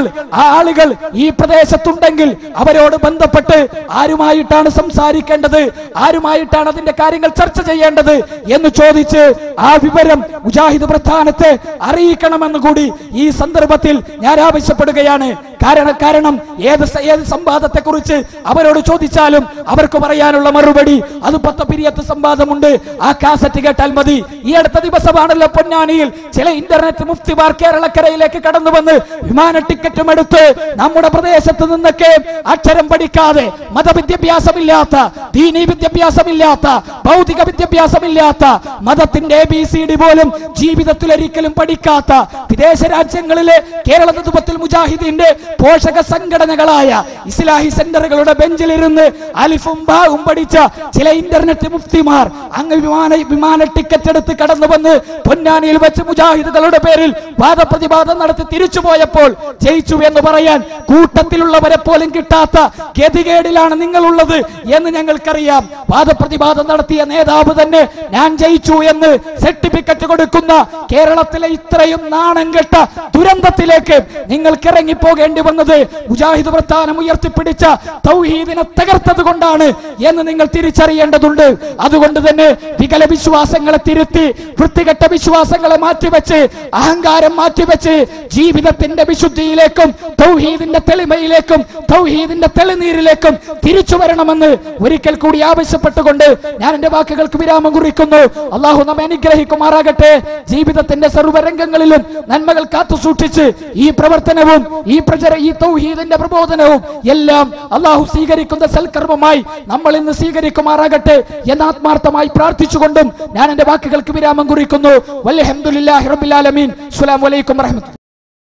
ആളുകൾ ഈ പ്രദേശത്തുണ്ടെങ്കിൽ അവരോട് ബന്ധപ്പെട്ട് ആരുമായിട്ടാണ് സംസാരിക്കേണ്ടത്, ആരുമായിട്ടാണ് അതിന്റെ കാര്യങ്ങൾ ചർച്ച ചെയ്യേണ്ടത് എന്ന് ചോദിച്ച് ആ വിവരം മുജാഹിദ് പ്രസ്ഥാനത്തെ അറിയിക്കണമെന്ന് കൂടി ഈ സന്ദർഭത്തിൽ ഞാൻ ആവശ്യപ്പെടുകയാണ്. കാരണം ഏത് സംവാദത്തെ കുറിച്ച് അവരോട് ചോദിച്ചാലും അവർക്ക് പറയാനുള്ള മറുപടി അത് 10 പിരിയത്ത് സംവാദമുണ്ട്, ആ കാസറ്റ് കേട്ടാൽ മതി. ഈ അടുത്ത ദിവസമാണല്ലോ പൊന്നാനിയിൽ ചില ഇന്റർനെറ്റ് മുഫ്തിമാർ കേരളക്കരയിലേക്ക് കടന്നു വന്ന് വിമാന ടിക്കറ്റും എടുത്ത് നമ്മുടെ പ്രദേശത്ത് നിന്നൊക്കെ അക്ഷരം പഠിക്കാതെ, മതവിദ്യാഭ്യാസമില്ലാത്ത, ദീനീ വിദ്യാഭ്യാസമില്ലാത്ത, ഭൗതിക വിദ്യാഭ്യാസമില്ലാത്ത, മതത്തിന്റെ ABCD പോലും ജീവിതത്തിൽ ഒരിക്കലും പഠിക്കാത്ത വിദേശ രാജ്യങ്ങളിലെ കേരള നദുവത്തുൽ മുജാഹിദിന്റെ പോഷക സംഘടനകളായ ഇസ്ലാഹി സെന്ററുകളുടെ ബെഞ്ചിലിരുന്ന് അലിഫും ബാവും പഠിച്ച ചില ഇന്റർനെറ്റ് മുഫ്തിമാർ അങ്ങ് വിമാന ടിക്കറ്റ് എടുത്ത് കടന്നു വന്ന് പൊന്നാനിയിൽ വെച്ച് മുജാഹിദുകളുടെ പേരിൽ വാദപ്രതിവാദം നടത്തി തിരിച്ചു പോയപ്പോൾ ജയിച്ചു എന്ന് പറയാൻ കൂട്ടത്തിലുള്ളവരെ പോലും കിട്ടാത്ത ഗതികേടിലാണ് നിങ്ങളുള്ളത് എന്ന് ഞങ്ങൾക്ക് നിങ്ങൾക്കറിയാം, വാദപ്രതിവാദം നടത്തിയ നേതാവ് തന്നെ ഞാൻ ജയിച്ചു എന്ന് സർട്ടിഫിക്കറ്റ് കൊടുക്കുന്ന കേരളത്തിലെ ഇത്രയും നാണം കെട്ട ദുരന്തത്തിലേക്ക് നിങ്ങൾക്ക് ഇറങ്ങിപ്പോകേണ്ടി വന്നത് മുജാഹിദ് പ്രസ്ഥാനം ഉയർത്തിപ്പിടിച്ച തൗഹീദിനെ തകർത്തത് കൊണ്ടാണ് എന്ന് നിങ്ങൾ തിരിച്ചറിയേണ്ടതുണ്ട്. അതുകൊണ്ട് തന്നെ വികല വിശ്വാസങ്ങളെ തിരുത്തി വൃത്തികെട്ട വിശ്വാസങ്ങളെ മാറ്റിവെച്ച് അഹങ്കാരം മാറ്റിവെച്ച് ജീവിതത്തിന്റെ വിശുദ്ധിയിലേക്കും തൗഹീദിന്റെ തെളിമയിലേക്കും തൗഹീദിന്റെ തെളിനീരിലേക്കും തിരിച്ചു വരണമെന്ന് ഒരിക്കൽ കൂടി ആവശ്യപ്പെട്ടുകൊണ്ട് ഞാൻ എന്റെ വാക്കുകൾക്ക് വിരാമം കുറിക്കുന്നു. അള്ളാഹു നമ്മെ അനുഗ്രഹിക്കുമാറാകട്ടെ. ജീവിതത്തിന്റെ സർവ്വരംഗങ്ങളിലും നന്മകൾ കാത്തു സൂക്ഷിച്ച് ഈ പ്രവർത്തനവും ഈ തൗഹീദിന്റെ പ്രബോധനവും എല്ലാം അള്ളാഹു സ്വീകരിക്കുന്ന സൽക്കർമ്മമായി നമ്മൾ ഇന്ന് സ്വീകരിക്കുമാറാകട്ടെ എന്ന് ആത്മാർത്ഥമായി പ്രാർത്ഥിച്ചുകൊണ്ടും ഞാൻ എന്റെ വാക്കുകൾക്ക് വിരാമം കുറിക്കുന്നു. വൽഹംദുലില്ലാഹി റബ്ബിൽ ആലമീൻ. അസ്സലാമു അലൈക്കും വറഹ്മത്തുള്ളാഹി.